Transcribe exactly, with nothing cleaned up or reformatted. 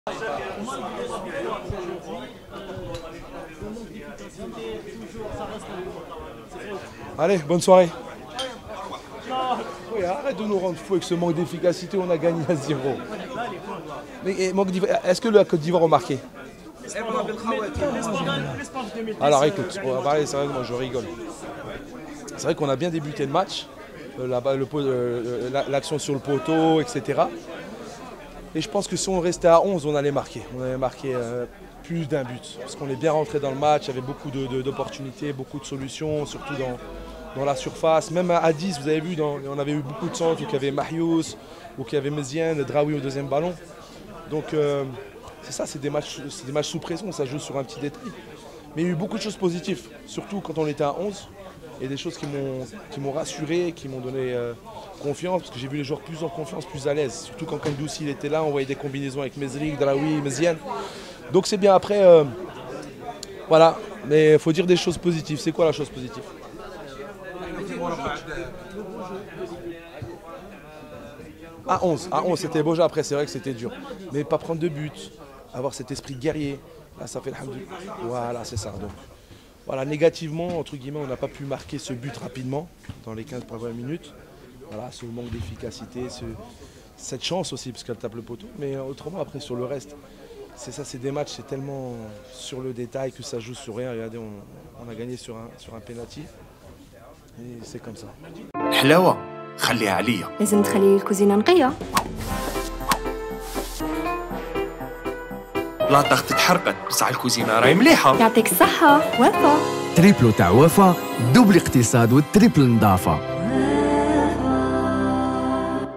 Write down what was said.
Allez, bonne soirée. Oui, arrête de nous rendre fous avec ce manque d'efficacité, on a gagné à zéro. Mais est-ce que la Côte d'Ivoire a marqué? Alors écoute, c'est vrai que moi je rigole. C'est vrai qu'on a bien débuté le match, l'action sur le poteau, et cetera. Et je pense que si on restait à onze, on allait marquer. On allait marquer euh, plus d'un but. Parce qu'on est bien rentré dans le match, il y avait beaucoup d'opportunités, beaucoup de solutions, surtout dans, dans la surface. Même à dix, vous avez vu, dans, on avait eu beaucoup de centres où il y avait Marius, où il y avait Mezien, Draoui au deuxième ballon. Donc euh, c'est ça, c'est des, des matchs sous pression, ça joue sur un petit détail. Mais il y a eu beaucoup de choses positives, surtout quand on était à onze. Et des choses qui m'ont rassuré, qui m'ont donné euh, confiance, parce que j'ai vu les joueurs plus en confiance, plus à l'aise. Surtout quand Kandoussi était là, on voyait des combinaisons avec Mezrik, Draoui, Meziane. Donc c'est bien après, euh, voilà, mais il faut dire des choses positives. C'est quoi la chose positive? À onze, à onze c'était beau jeu, après c'est vrai que c'était dur. Mais pas prendre de but, avoir cet esprit guerrier, là ça fait le voilà, c'est ça. Donc. Voilà, négativement, entre guillemets, on n'a pas pu marquer ce but rapidement, dans les quinze premières minutes. Voilà, ce manque d'efficacité, ce, cette chance aussi, parce qu'elle tape le poteau. Mais autrement, après, sur le reste, c'est ça, c'est des matchs, c'est tellement sur le détail que ça joue sur rien. Regardez, on, on a gagné sur un, sur un penalty. Et c'est comme ça. الحلاوة خليها عليا. لازم تخلي الكوزينة نقية. لا ضغط تحرقت بصح الكوزينة راهي مليحة. يعطيك الصحة وفا. تريبلو تاع وفا، دوبل اقتصاد والتريبل نظافة.